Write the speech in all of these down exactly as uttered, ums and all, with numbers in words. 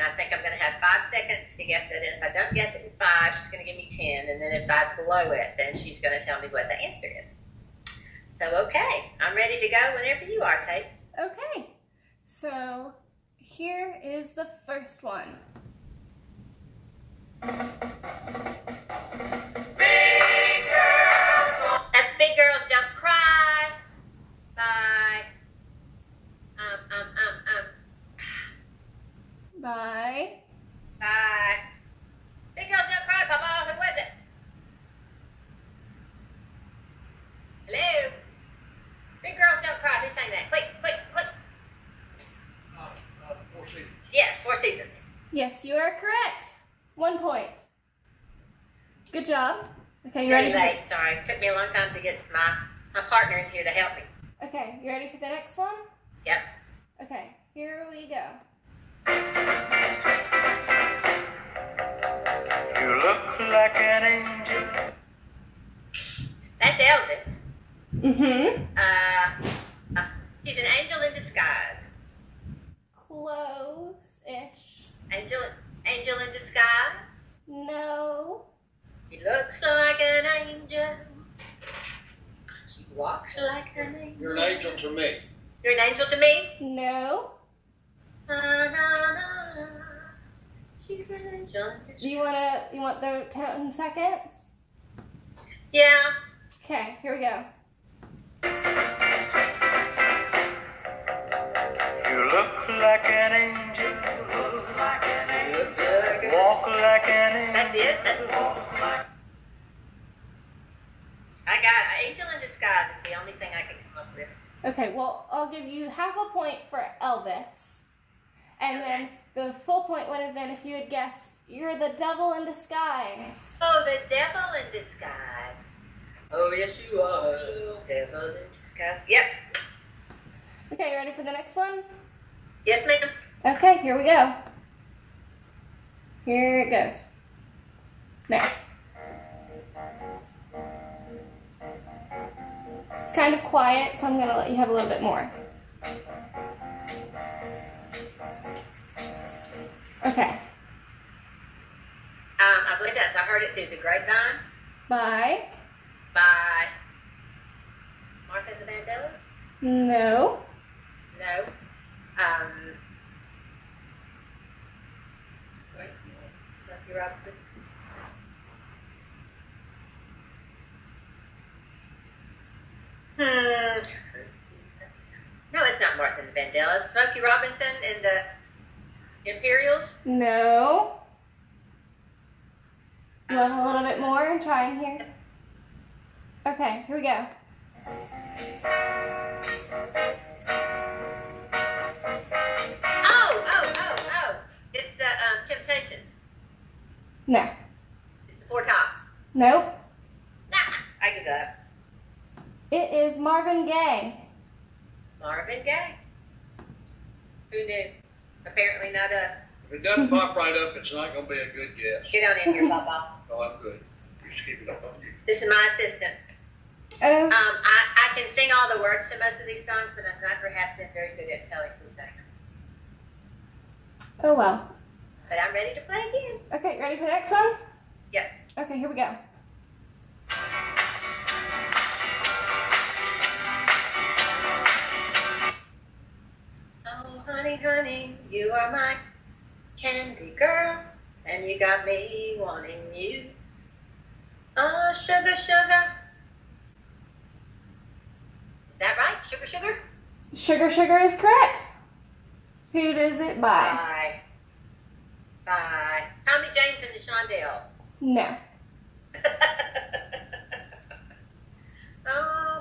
I think I'm going to have five seconds to guess it. And if I don't guess it in five, she's going to give me ten. And then if I blow it, then she's going to tell me what the answer is. So, okay, I'm ready to go whenever you are, Tate. Okay, so here is the first one. Big girls. That's Big Girls Don't Cry by um um um um by by Big Girls Don't Cry, Papa. Who was it? Hello. Big Girls Don't Cry. Who sang that? Quick, quick, quick. Uh, uh, Four Seasons. Yes, Four Seasons. Yes, you are correct. One point. Good job. Okay, you Very ready? late. Sorry, it took me a long time to get my my partner in here to help me. Okay, you ready for the next one? Yep. Okay, here we go. You look like an angel. That's Elvis. Mm-hmm. Uh, uh, she's an angel in disguise. Close-ish. Angel, angel in disguise. No. She looks like an angel. She walks like an angel. You're an angel to me. You're an angel to me. No. Na, na, na. She's an angel in disguise. Do you wanna you want the ten seconds? Yeah. Okay, here we go. You look like an angel. Look like a- Walk like an angel. That's it. That's I got angel in disguise is the only thing I can come up with. Okay, well, I'll give you half a point for Elvis. And then the full point would have been if you had guessed, you're the devil in disguise. Oh, the devil in disguise. Oh, yes, you are. Devil in disguise. Yep. Okay, you ready for the next one? Yes, ma'am. Okay, here we go. Here it goes. Now. It's kind of quiet, so I'm going to let you have a little bit more. Okay. Um, I believe that I heard it through the grapevine Bye. by Martha and the Vandellas. No. No. Um. Wait. Lucky Robinson. Hmm. No, it's not Martha and the Vandellas. Smokey Robinson and the Imperials. No. You want a little bit more and try and hear? Okay, here we go. Oh, oh, oh, oh. It's the um, Temptations. No. It's the Four Tops. Nope. Nah, I give up. It is Marvin Gaye. Marvin Gaye. Who knew? Apparently not us. If it doesn't pop right up, it's not going to be a good guess. Get on in here, Papa. No, I'm good. Just keep it up on you. This is my assistant. Oh. Um, I, I can sing all the words to most of these songs, but I've never have been very good at telling who sang them. Oh well. But I'm ready to play again. Okay, ready for the next one? Yep. Okay, here we go. Oh, honey, honey, you are my candy girl, and you got me wanting you. Oh, sugar, sugar. Is that right? Sugar, sugar? Sugar Sugar is correct. Who does it by? Bye. Bye. Tommy James and the Shondells. No. Oh,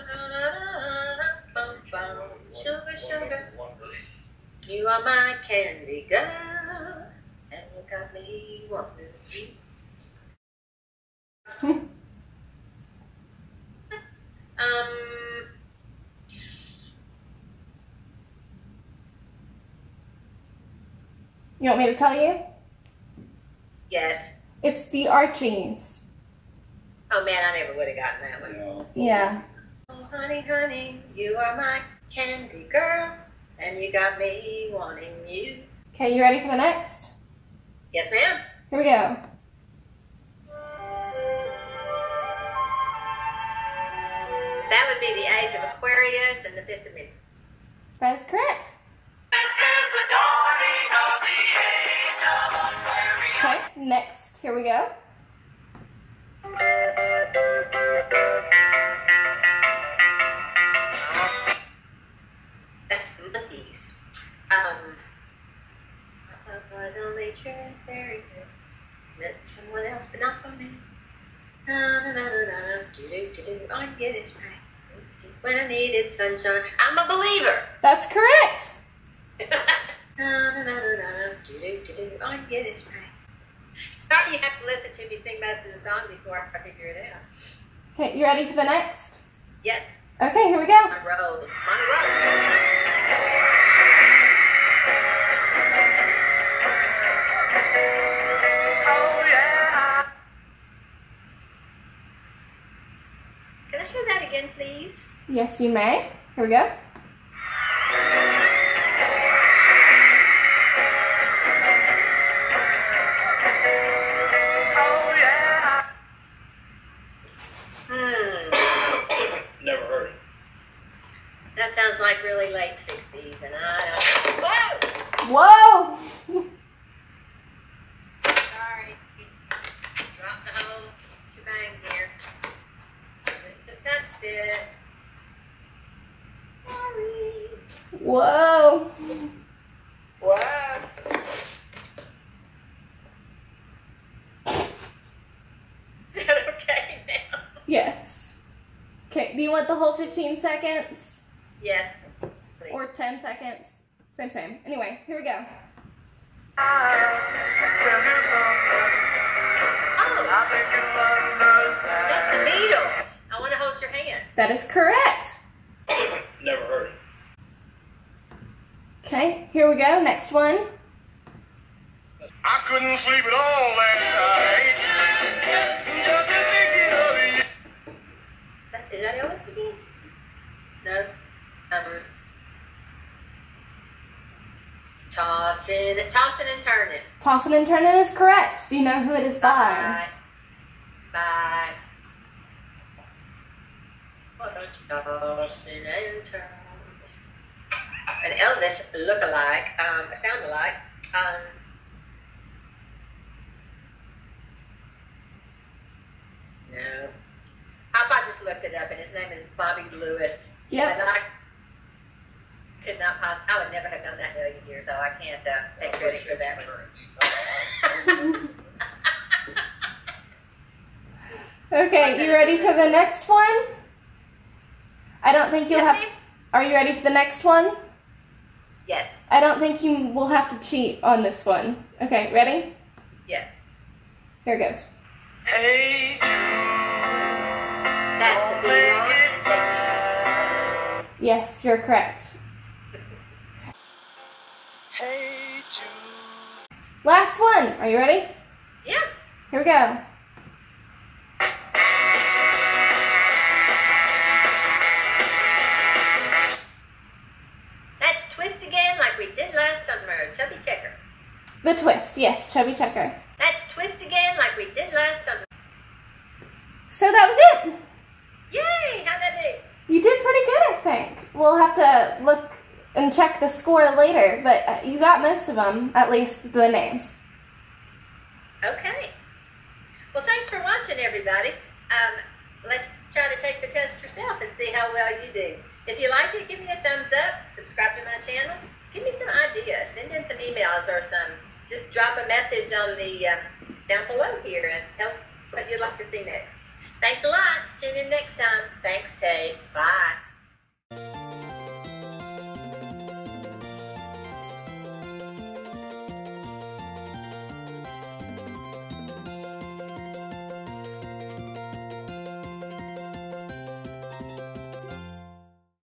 bum, bum. Sugar, sugar. You are my candy girl, and you got me wanting you. um. You want me to tell you? Yes. It's the Archies. Oh man, I never would have gotten that one. No. Yeah. Oh, honey, honey, you are my candy girl, and you got me wanting you. Okay, you ready for the next? Yes, ma'am. Here we go. That would be the age of Aquarius and the fifth dimension. That is correct. This is the dawning of the age of Aquarius. Okay, next. Here we go. That's monkeys. Um, I thought it was only true fairy tale. Met someone else, but not for me. Na na na na na na. Do do do do. I get it back. When I needed sunshine, I'm a believer. That's correct. Na na na na na na. Do do do do. I get it back. Sorry, you have to listen to me sing most of the song before I figure it out. Okay, you ready for the next? Yes, Okay, here we go. on a roll. On a roll. Oh, yeah. Can I hear that again, please? Yes, you may. Here we go. Oh, yeah. Hmm. Never heard it. That sounds like really late sixties, and I don't. Whoa! Whoa! Sorry. Dropped the whole shebang here. Shouldn't have touched it. Sorry. Whoa! What? Is that okay now? Yes. Okay, do you want the whole fifteen seconds? Yes, please. Or ten seconds? Same, same. Anyway, here we go. I'll tell you something. Oh, I think you'll understand. that's the Beatles. I want to hold your hand. That is correct. Never heard it. Okay, here we go. Next one. I couldn't sleep at all last night. Just thinking of you. That, is that Elvis again? No. Um. Tossing, tossing and turning. Tossing and turning is correct. Do you know who it is by? Bye. Bye. What a tossing and turning. An Elvis look-alike, um, sound-alike. Um, no. Papa just looked it up, and his name is Bobby Lewis. Yep. And I could not possibly, I would never have known that in a million years, so I can't uh, take credit for that one. Okay, you ready for the next one? I don't think you'll Yes, have. ma'am? Are you ready for the next one? Yes. I don't think you will have to cheat on this one. Okay, ready? Yeah. Here it goes. Hey, Jude. That's the Beatles. And Hey Jude. Yes, you're correct. Hey, Jude. Last one. Are you ready? Yeah. Here we go. Let's twist again like we did last summer. Chubby Checker. The twist. Yes, Chubby Checker. Let's twist again like we did last summer. So that was it. Yay! How'd I do? You did pretty good, I think. We'll have to look and check the score later, but uh, you got most of them, at least the names. Okay. Well, thanks for watching, everybody. Um, let's try to take the test yourself and see how well you do. If you liked it, give me a thumbs up. Subscribe to my channel. Give me some ideas. Send in some emails or some. Just drop a message on the uh, down below here and tell us what you'd like to see next. Thanks a lot. Tune in next time. Thanks, Tay. Bye.